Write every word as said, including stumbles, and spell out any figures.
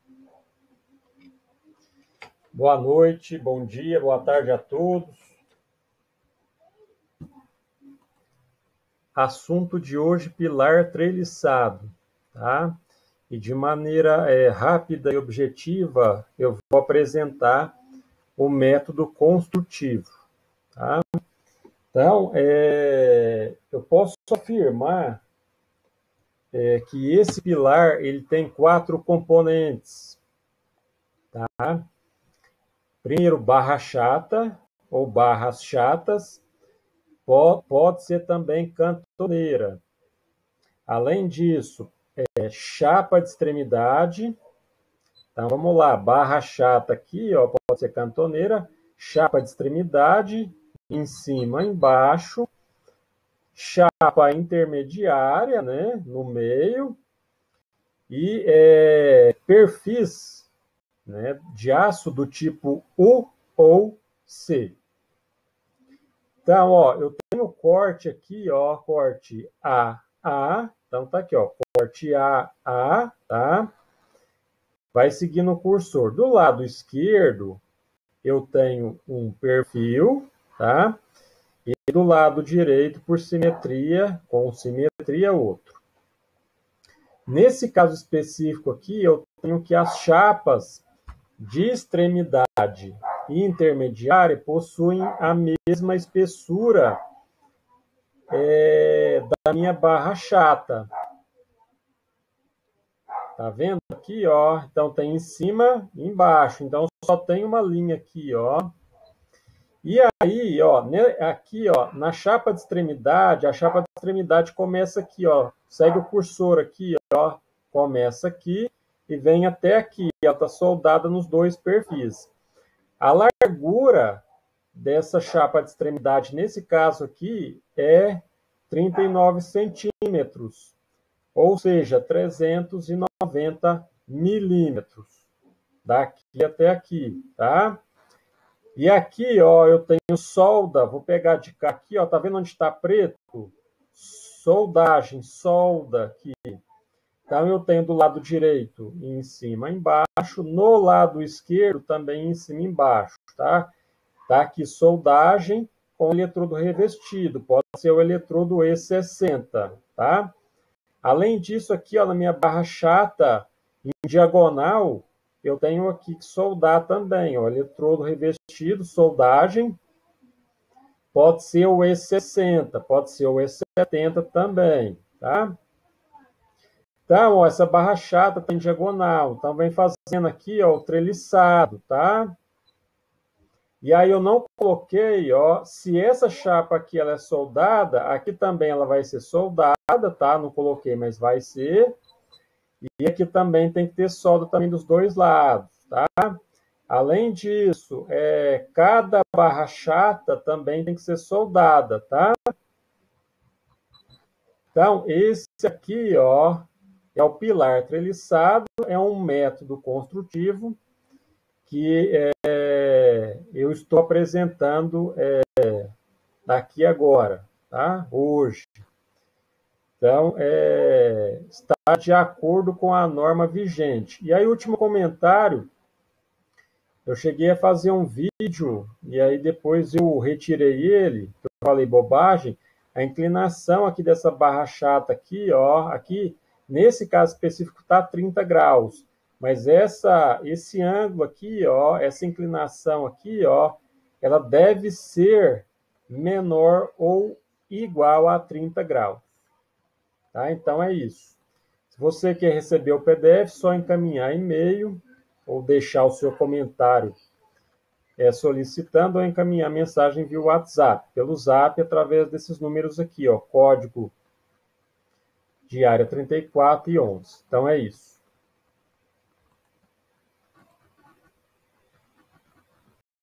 Boa noite, bom dia, boa tarde a todos. Assunto de hoje, pilar treliçado, tá? E de maneira é, rápida e objetiva, eu vou apresentar o método construtivo, tá? Então, é, eu posso afirmar é, que esse pilar ele tem quatro componentes, tá? Primeiro, barra chata ou barras chatas, pode, pode ser também cantoneira. Além disso, é, chapa de extremidade. Então, vamos lá, barra chata aqui, ó, pode ser cantoneira, chapa de extremidade, em cima, embaixo, chapa intermediária, né, no meio, e é, perfis, né, de aço do tipo U ou C. Então, ó, eu tenho corte aqui, ó, corte A, A, então tá aqui, ó, corte A, A, tá? Vai seguindo o cursor. Do lado esquerdo, eu tenho um perfil, tá? E do lado direito, por simetria, com simetria, outro. Nesse caso específico aqui, eu tenho que as chapas de extremidade e intermediária possuem a mesma espessura é, da minha barra chata. Tá vendo aqui, ó? Então tem em cima e embaixo. Então só tem uma linha aqui, ó. E aí, ó, aqui, ó, na chapa de extremidade, a chapa de extremidade começa aqui, ó. Segue o cursor aqui, ó. Começa aqui e vem até aqui. Ela tá soldada nos dois perfis. A largura dessa chapa de extremidade, nesse caso aqui, é trinta e nove centímetros. Ou seja, trezentos e noventa milímetros, daqui até aqui, tá? E aqui, ó, eu tenho solda, vou pegar de cá aqui, ó, tá vendo onde está preto? Soldagem, solda aqui. Então, eu tenho do lado direito em cima, embaixo, no lado esquerdo também em cima, embaixo, tá? Tá aqui soldagem com eletrodo revestido, pode ser o eletrodo E sessenta, tá? Além disso, aqui ó, na minha barra chata, em diagonal, eu tenho aqui que soldar também. Ó, eletrodo revestido, soldagem. Pode ser o E sessenta, pode ser o E setenta também. Tá? Então, ó, essa barra chata tem diagonal. Então, vem fazendo aqui ó, o treliçado. Tá? E aí eu não coloquei, ó, se essa chapa aqui ela é soldada, aqui também ela vai ser soldada, tá? Não coloquei, mas vai ser. E aqui também tem que ter solda também dos dois lados, tá? Além disso, é, cada barra chata também tem que ser soldada, tá? Então, esse aqui, ó, é o pilar treliçado, é um método construtivo que é, eu estou apresentando é, aqui agora, tá? Hoje. Então, é, está de acordo com a norma vigente. E aí, último comentário, eu cheguei a fazer um vídeo, e aí depois eu retirei ele, eu falei bobagem, a inclinação aqui dessa barra chata aqui, ó, aqui, nesse caso específico, está trinta graus. Mas essa, esse ângulo aqui, ó, essa inclinação aqui, ó, ela deve ser menor ou igual a trinta graus. Tá? Então é isso. Se você quer receber o P D F, só encaminhar e-mail ou deixar o seu comentário é, solicitando ou encaminhar mensagem via WhatsApp, pelo Zap, através desses números aqui, ó, código de área trinta e quatro e onze. Então é isso.